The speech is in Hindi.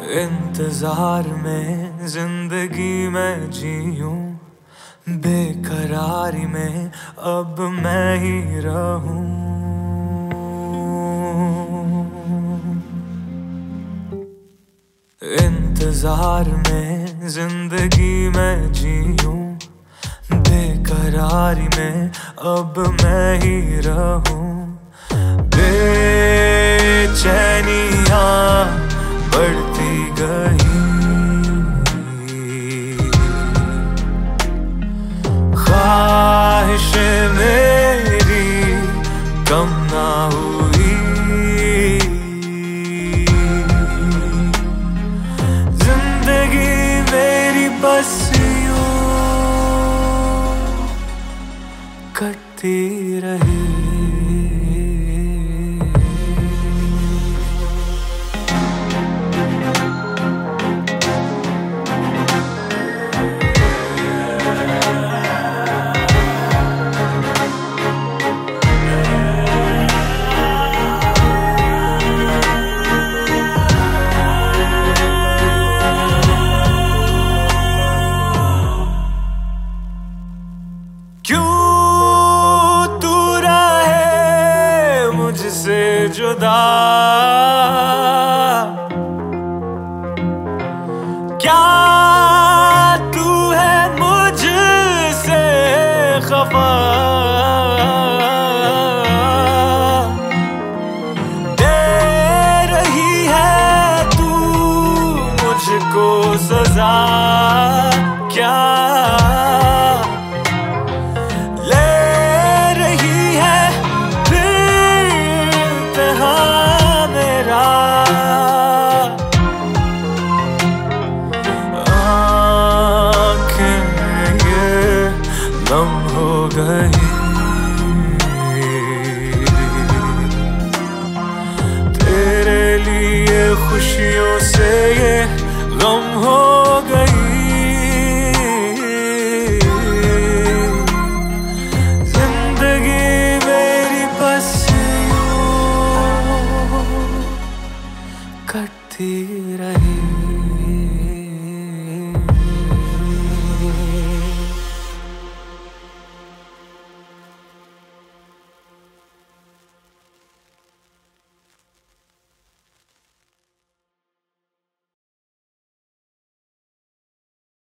इंतजार में जिंदगी में जीऊं, बेकरारी में अब मैं ही रहूं। इंतजार में जिंदगी में जीऊं, बेकरारी में अब मैं ही रहूं। बेचैनियां बढ़ती गई, ख्वाहिश मेरी कम ना हुई। जिंदगी मेरी बस यूं कटती रही। मुझसे जुदा क्या तू है मुझसे खफा? दे रही है तू मुझको सजा क्या? गम हो गई तेरे लिए, खुशियों से ये गम हो गई। जिंदगी मेरी बस यूं कटती रही।